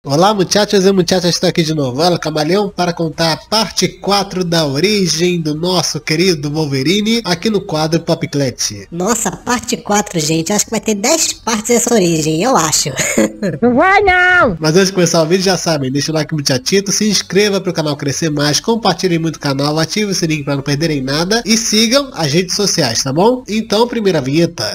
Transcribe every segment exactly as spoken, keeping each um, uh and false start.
Olá muchachos e muchachas, estou aqui de novo, Ela Camaleão, para contar a parte quatro da origem do nosso querido Wolverine aqui no quadro Popclat. Nossa, parte quatro, gente, acho que vai ter dez partes essa origem, eu acho. Não vai não! Mas antes de começar o vídeo, já sabem, deixa o like muchachito, se inscreva para o canal crescer mais, compartilhem muito o canal, ative o sininho para não perderem nada e sigam as redes sociais, tá bom? Então, primeira vinheta.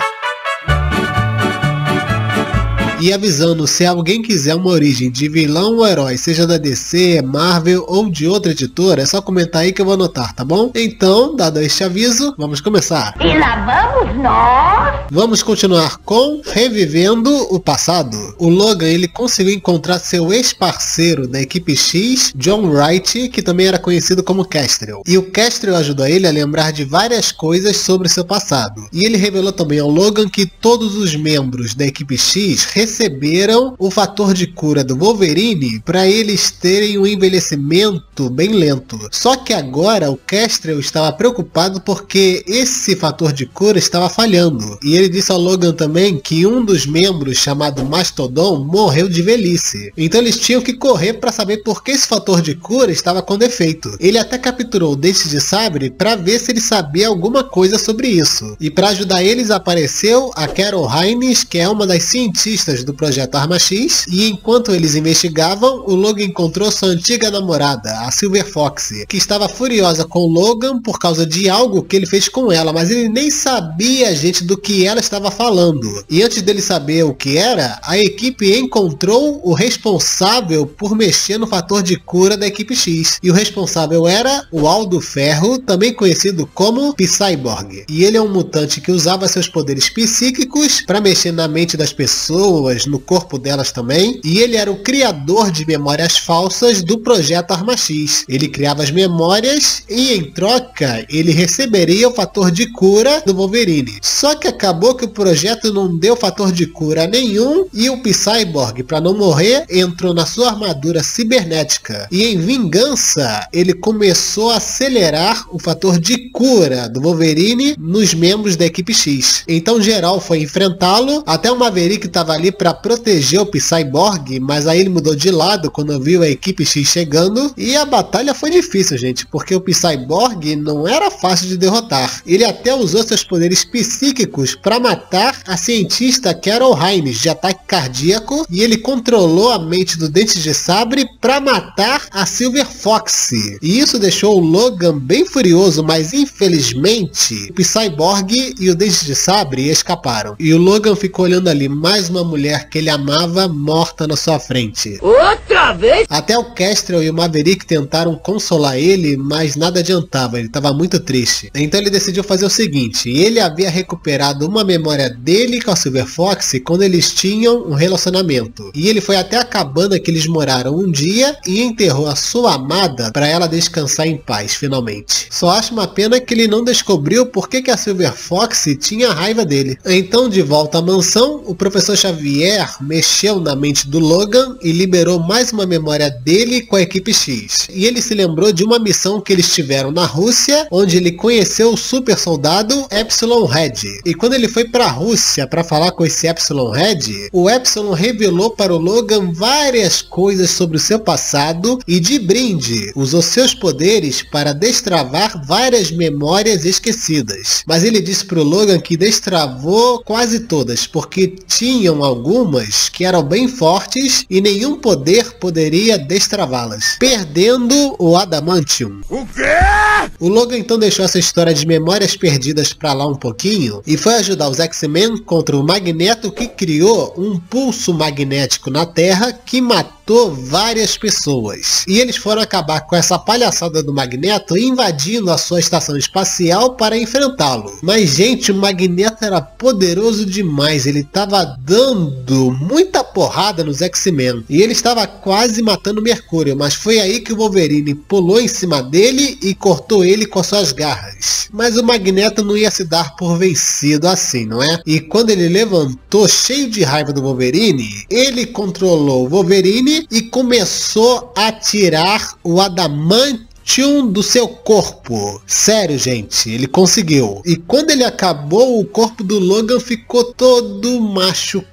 E avisando, se alguém quiser uma origem de vilão ou herói, seja da D C, Marvel ou de outra editora, é só comentar aí que eu vou anotar, tá bom? Então, dado este aviso, vamos começar. E lá vamos nós! Vamos continuar com Revivendo o Passado. O Logan, ele conseguiu encontrar seu ex-parceiro da equipe X, John Wright, que também era conhecido como Kestrel. E o Kestrel ajudou ele a lembrar de várias coisas sobre seu passado. E ele revelou também ao Logan que todos os membros da equipe X receberam o fator de cura do Wolverine para eles terem um envelhecimento bem lento. Só que agora o Kestrel estava preocupado porque esse fator de cura estava falhando. E ele disse ao Logan também que um dos membros, chamado Mastodon, morreu de velhice. Então eles tinham que correr para saber por que esse fator de cura estava com defeito. Ele até capturou o Dente de Sabre para ver se ele sabia alguma coisa sobre isso. E para ajudar eles apareceu a Carol Hines, que é uma das cientistas do projeto Arma X, e enquanto eles investigavam, o Logan encontrou sua antiga namorada, a Silver Fox, que estava furiosa com o Logan por causa de algo que ele fez com ela, mas ele nem sabia, gente, do que ela estava falando. E antes dele saber o que era, a equipe encontrou o responsável por mexer no fator de cura da equipe X. E o responsável era o Aldo Ferro, também conhecido como Psyborg. E ele é um mutante que usava seus poderes psíquicos para mexer na mente das pessoas, no corpo delas também, e ele era o criador de memórias falsas do projeto Arma X. Ele criava as memórias e em troca ele receberia o fator de cura do Wolverine. Só que acabou que o projeto não deu fator de cura nenhum e o Psyborg, para não morrer, entrou na sua armadura cibernética e em vingança ele começou a acelerar o fator de cura do Wolverine nos membros da equipe X. Então geral foi enfrentá-lo, até o Maverick estava ali para proteger o Psyborg, mas aí ele mudou de lado quando viu a equipe X chegando e a batalha foi difícil, gente, porque o Psyborg não era fácil de derrotar. Ele até usou seus poderes psíquicos para matar a cientista Carol Hines de ataque cardíaco e ele controlou a mente do Dente de Sabre para matar a Silver Fox. E isso deixou o Logan bem furioso, mas infelizmente o Psyborg e o Dente de Sabre escaparam. E o Logan ficou olhando ali mais uma mulher que ele amava morta na sua frente. Outra vez? Até o Kestrel e o Maverick tentaram consolar ele, mas nada adiantava, ele estava muito triste. Então ele decidiu fazer o seguinte, ele havia recuperado uma memória dele com a Silver Fox quando eles tinham um relacionamento. E ele foi até a cabana que eles moraram um dia e enterrou a sua amada para ela descansar em paz, finalmente. Só acho uma pena que ele não descobriu por que que a Silver Fox tinha raiva dele. Então, de volta à mansão, o professor Xavier mexeu na mente do Logan e liberou mais uma memória dele com a equipe X. E ele se lembrou de uma missão que eles tiveram na Rússia, onde ele conheceu o super soldado Epsilon Red. E quando ele foi para a Rússia para falar com esse Epsilon Red, o Epsilon revelou para o Logan várias coisas sobre o seu passado e de brinde usou seus poderes para destravar várias memórias esquecidas. Mas ele disse para o Logan que destravou quase todas, porque tinham algumas que eram bem fortes e nenhum poder poderia destravá-las, perdendo o Adamantium. O quê? O Logan então deixou essa história de memórias perdidas pra lá um pouquinho e foi ajudar os X-Men contra o Magneto, que criou um pulso magnético na Terra que matou várias pessoas. E eles foram acabar com essa palhaçada do Magneto invadindo a sua estação espacial para enfrentá-lo. Mas gente, o Magneto era poderoso demais, ele estava dando muita porrada nos X-Men e ele estava quase matando Mercúrio, mas foi aí que o Wolverine pulou em cima dele e cortou ele com suas garras. Mas o Magneto não ia se dar por vencido assim, não é? E quando ele levantou cheio de raiva do Wolverine, ele controlou o Wolverine e começou a tirar o adamante do seu corpo. Sério, gente, ele conseguiu. E quando ele acabou, o corpo do Logan ficou todo machucado.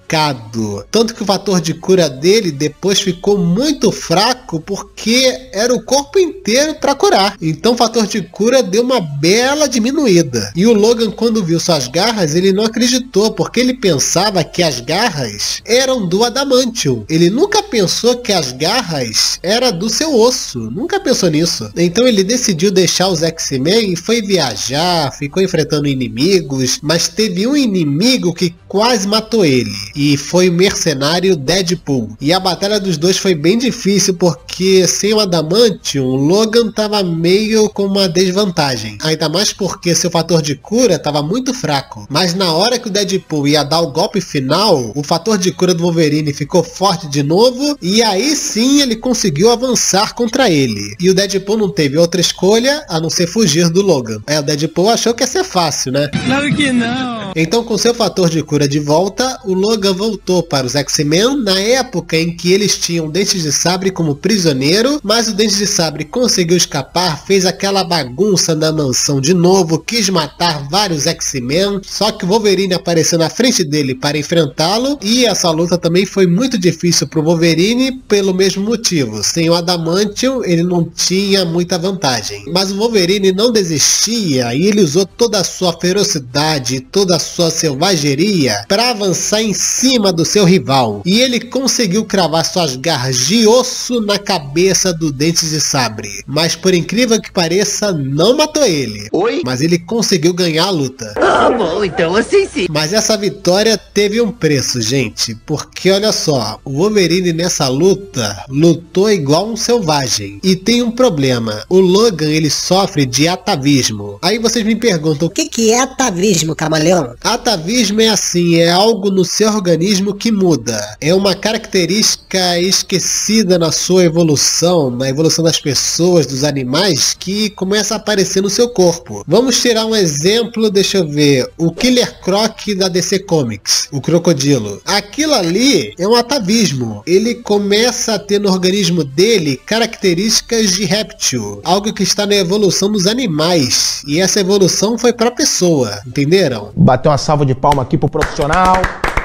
machucado. Tanto que o fator de cura dele depois ficou muito fraco porque era o corpo inteiro para curar. Então o fator de cura deu uma bela diminuída. E o Logan, quando viu suas garras, ele não acreditou, porque ele pensava que as garras eram do Adamantium. Ele nunca pensou que as garras eram do seu osso. Nunca pensou nisso. Então ele decidiu deixar os X-Men e foi viajar, ficou enfrentando inimigos, mas teve um inimigo que quase matou ele, e foi o mercenário Deadpool. E a batalha dos dois foi bem difícil, porque sem o Adamantium, o Logan tava meio com uma desvantagem. Ainda mais porque seu fator de cura tava muito fraco. Mas na hora que o Deadpool ia dar o golpe final, o fator de cura do Wolverine ficou forte de novo, e aí sim ele conseguiu avançar contra ele. E o Deadpool não teve outra escolha a não ser fugir do Logan. É, o Deadpool achou que ia ser fácil, né? Claro que não! Então, com seu fator de cura de volta, o Logan voltou para os X-Men na época em que eles tinham Dentes de Sabre como prisioneiro, mas o Dentes de Sabre conseguiu escapar, fez aquela bagunça na mansão de novo, quis matar vários X-Men, só que o Wolverine apareceu na frente dele para enfrentá-lo, e essa luta também foi muito difícil para o Wolverine pelo mesmo motivo. Sem o Adamantium, ele não tinha muita vantagem. Mas o Wolverine não desistia e ele usou toda a sua ferocidade, toda a sua selvageria para avançar em cima do seu rival. E ele conseguiu cravar suas garras de osso na cabeça do Dentes de Sabre. Mas por incrível que pareça, não matou ele. Oi? Mas ele conseguiu ganhar a luta. Ah, bom, então assim sim. Mas essa vitória teve um preço, gente. Porque olha só, o Wolverine nessa luta lutou igual um selvagem. E tem um problema. O Logan, ele sofre de atavismo. Aí vocês me perguntam, O que que é atavismo, camaleão? atavismo é assim, é algo no seu organismo que muda. É uma característica esquecida na sua evolução, na evolução das pessoas, dos animais, que começa a aparecer no seu corpo. Vamos tirar um exemplo, deixa eu ver, o Killer Croc da D C Comics, o crocodilo. Aquilo ali é um atavismo. Ele começa a ter no organismo dele características de réptil, algo que está na evolução dos animais. E essa evolução foi para a pessoa, entenderam? Bateu uma salva de palma aqui pro profissional.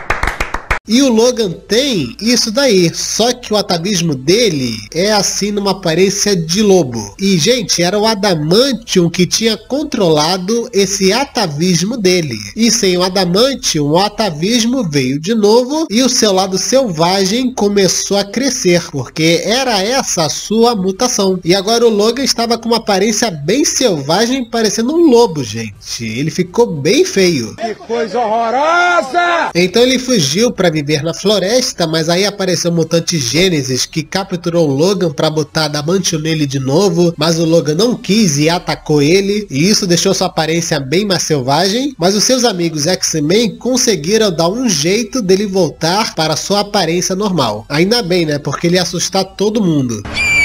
E o Logan tem isso daí, só que o atavismo dele é assim numa aparência de lobo. E gente, era o Adamantium que tinha controlado esse atavismo dele. E sem o Adamantium, o atavismo veio de novo e o seu lado selvagem começou a crescer, porque era essa a sua mutação. E agora o Logan estava com uma aparência bem selvagem, parecendo um lobo, gente. Ele ficou bem feio. Que coisa horrorosa! Então ele fugiu para viver na floresta, mas aí apareceu o mutante Gênesis, que capturou o Logan para botar Adamantium nele de novo, mas o Logan não quis e atacou ele, e isso deixou sua aparência bem mais selvagem, mas os seus amigos X-Men conseguiram dar um jeito dele voltar para sua aparência normal. Ainda bem, né, porque ele ia assustar todo mundo.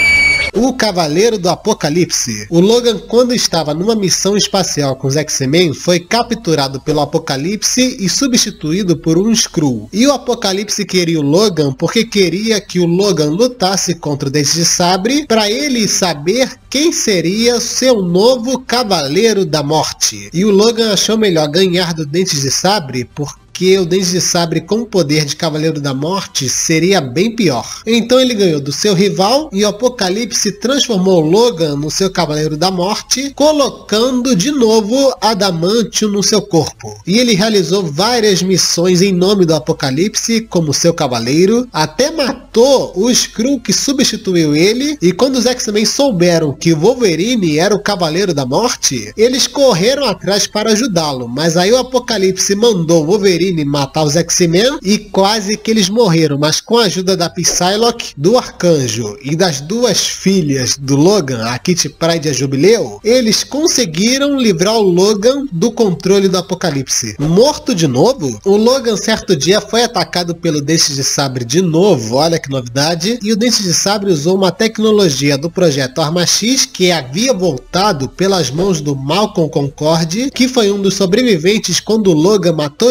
O Cavaleiro do Apocalipse. O Logan, quando estava numa missão espacial com os X-Men, foi capturado pelo Apocalipse e substituído por um Skrull. E o Apocalipse queria o Logan porque queria que o Logan lutasse contra o Dente de Sabre para ele saber quem seria seu novo Cavaleiro da Morte. E o Logan achou melhor ganhar do Dente de Sabre porque que o Dente de Sabre com o poder de Cavaleiro da Morte seria bem pior. Então ele ganhou do seu rival e o Apocalipse transformou o Logan no seu Cavaleiro da Morte, colocando de novo Adamantium no seu corpo. E ele realizou várias missões em nome do Apocalipse como seu cavaleiro, até matou o Skrull que substituiu ele, e quando os X-Men souberam que o Wolverine era o Cavaleiro da Morte, eles correram atrás para ajudá-lo, mas aí o Apocalipse mandou o Wolverine matar os X-Men e quase que eles morreram, mas com a ajuda da Psylocke, do Arcanjo e das duas filhas do Logan, a Kitty Pryde e a Jubileu, eles conseguiram livrar o Logan do controle do Apocalipse. Morto de novo, o Logan certo dia foi atacado pelo Dente de Sabre de novo, olha que novidade, e o Dente de Sabre usou uma tecnologia do projeto Arma X que havia voltado pelas mãos do Malcolm Concorde, que foi um dos sobreviventes quando o Logan matou geral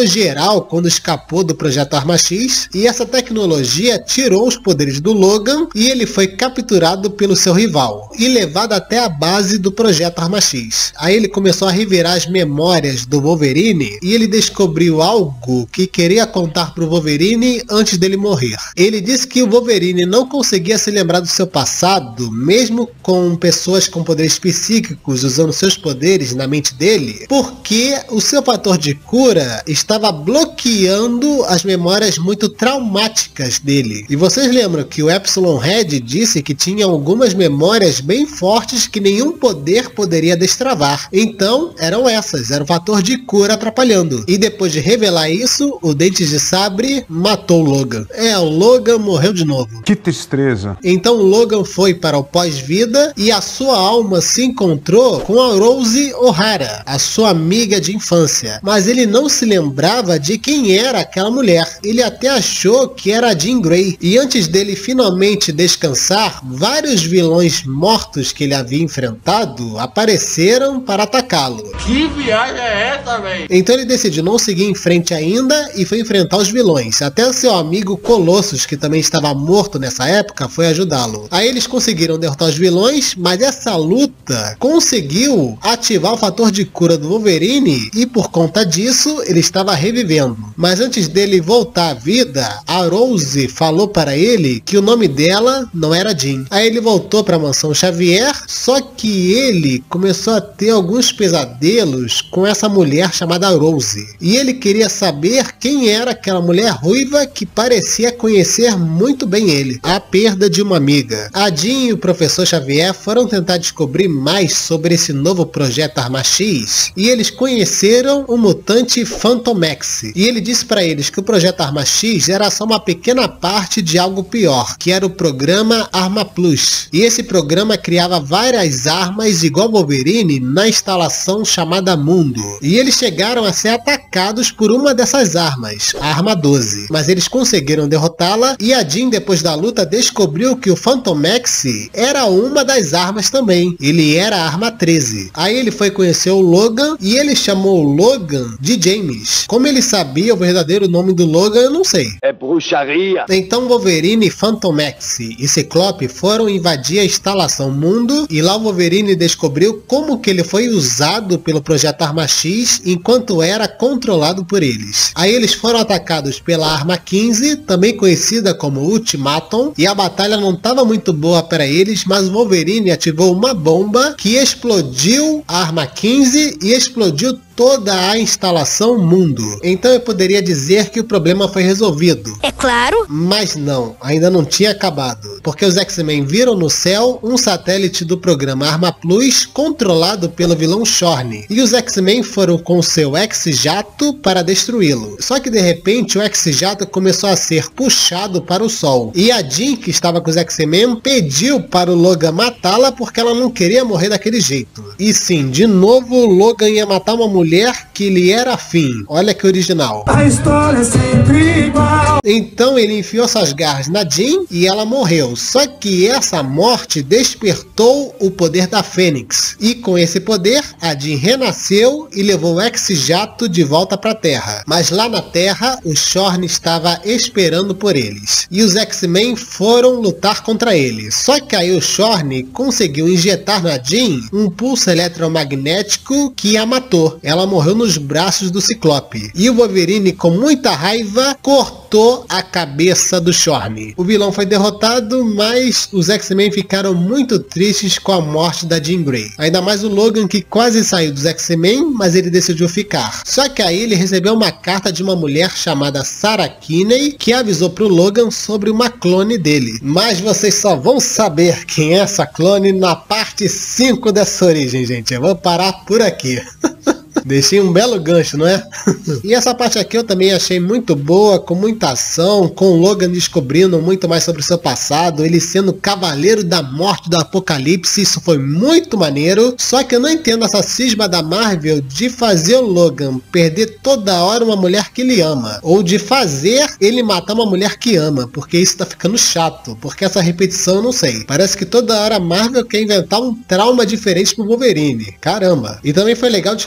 legal quando escapou do Projeto Arma X, e essa tecnologia tirou os poderes do Logan e ele foi capturado pelo seu rival e levado até a base do Projeto Arma X. Aí ele começou a revirar as memórias do Wolverine e ele descobriu algo que queria contar para o Wolverine antes dele morrer. Ele disse que o Wolverine não conseguia se lembrar do seu passado, mesmo com pessoas com poderes psíquicos usando seus poderes na mente dele, porque o seu fator de cura estava bloqueando as memórias muito traumáticas dele. E vocês lembram que o Epsilon Red disse que tinha algumas memórias bem fortes que nenhum poder poderia destravar. Então, eram essas, era o fator de cura atrapalhando. E depois de revelar isso, o Dentes de Sabre matou o Logan. É, o Logan morreu de novo. Que tristeza. Então o Logan foi para o pós-vida e a sua alma se encontrou com a Rose O'Hara, a sua amiga de infância. Mas ele não se lembrava de quem era aquela mulher. Ele até achou que era a Jean Grey. E antes dele finalmente descansar, vários vilões mortos que ele havia enfrentado apareceram para atacá-lo. Que viagem é essa, velho? Então ele decidiu não seguir em frente ainda e foi enfrentar os vilões. Até o seu amigo Colossus, que também estava morto nessa época, foi ajudá-lo. Aí eles conseguiram derrotar os vilões, mas essa luta conseguiu ativar o fator de cura do Wolverine e por conta disso ele estava revivendo. Mas antes dele voltar à vida, a Rose falou para ele que o nome dela não era Jean. Aí ele voltou para a mansão Xavier, só que ele começou a ter alguns pesadelos com essa mulher chamada Rose. E ele queria saber quem era aquela mulher ruiva que parecia conhecer muito bem ele. A perda de uma amiga. A Jean e o professor Xavier foram tentar descobrir mais sobre esse novo projeto Arma X e eles conheceram o mutante Fantomex. E ele disse para eles que o projeto Arma X era só uma pequena parte de algo pior, que era o programa Arma Plus. E esse programa criava várias armas igual Wolverine na instalação chamada Mundo. E eles chegaram a ser atacados por uma dessas armas, a Arma doze. Mas eles conseguiram derrotá-la e a Jean, depois da luta, descobriu que o Fantomex era uma das armas também. Ele era a Arma treze. Aí ele foi conhecer o Logan e ele chamou o Logan de James. Como ele sabia o verdadeiro nome do Logan, eu não sei. É bruxaria. Então Wolverine, Fantomex e Ciclope foram invadir a instalação Mundo e lá o Wolverine descobriu como que ele foi usado pelo projeto Arma X enquanto era controlado por eles. Aí eles foram atacados pela Arma quinze, também conhecida como Ultimatum, e a batalha não estava muito boa para eles, mas o Wolverine ativou uma bomba que explodiu a Arma quinze e explodiu toda a instalação Mundo. Então eu poderia dizer que o problema foi resolvido. É claro. Mas não, ainda não tinha acabado. Porque os X-Men viram no céu um satélite do programa Arma Plus controlado pelo vilão Xorn. E os X-Men foram com seu X-Jato para destruí-lo. Só que de repente o X-Jato começou a ser puxado para o sol. E a Jean, que estava com os X-Men, pediu para o Logan matá-la porque ela não queria morrer daquele jeito. E sim, de novo o Logan ia matar uma mulher que lhe era afim. Olha que original. A história é sempre igual. Então ele enfiou suas garras na Jean e ela morreu. Só que essa morte despertou o poder da Fênix. E com esse poder, a Jean renasceu e levou o X-Jato de volta para a Terra. Mas lá na Terra, o Xorn estava esperando por eles. E os X-Men foram lutar contra ele. Só que aí o Xorn conseguiu injetar na Jean um pulso eletromagnético que a matou. Ela morreu nos braços do Ciclope. E o Wolverine, com muita raiva, cortou a cabeça do Xorn. O vilão foi derrotado, mas os X-Men ficaram muito tristes com a morte da Jean Grey. Ainda mais o Logan, que quase saiu dos X-Men, mas ele decidiu ficar. Só que aí ele recebeu uma carta de uma mulher chamada Sarah Kinney, que avisou pro Logan sobre uma clone dele. Mas vocês só vão saber quem é essa clone na parte cinco dessa origem, gente. Eu vou parar por aqui. Deixei um belo gancho, não é? E essa parte aqui eu também achei muito boa, com muita ação, com o Logan descobrindo muito mais sobre o seu passado, ele sendo cavaleiro da morte do apocalipse, isso foi muito maneiro. Só que eu não entendo essa cisma da Marvel de fazer o Logan perder toda hora uma mulher que ele ama, ou de fazer ele matar uma mulher que ama, porque isso tá ficando chato, porque essa repetição eu não sei. Parece que toda hora a Marvel quer inventar um trauma diferente pro Wolverine, caramba. E também foi legal descobrir uma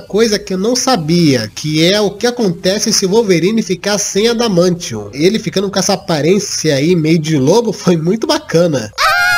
coisa que eu não sabia, que é o que acontece se o Wolverine ficar sem adamantium. Ele ficando com essa aparência aí meio de lobo foi muito bacana.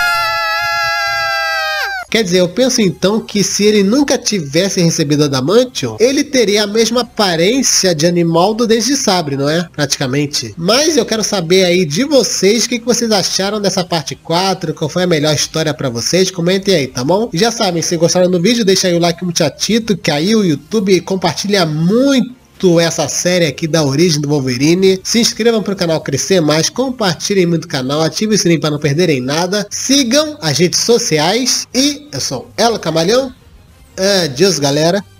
Quer dizer, eu penso então que se ele nunca tivesse recebido adamantium, ele teria a mesma aparência de animal do Dente de Sabre, não é? Praticamente. Mas eu quero saber aí de vocês, o que, que vocês acharam dessa parte quatro, qual foi a melhor história pra vocês, comentem aí, tá bom? E já sabem, se gostaram do vídeo, deixa aí o like muito chatito, que aí o YouTube compartilha muito essa série aqui da origem do Wolverine. Se inscrevam para o canal crescer mais, compartilhem muito o canal, ativem o sininho para não perderem nada, sigam as redes sociais e eu sou Elo Camalhão. Adiós, galera.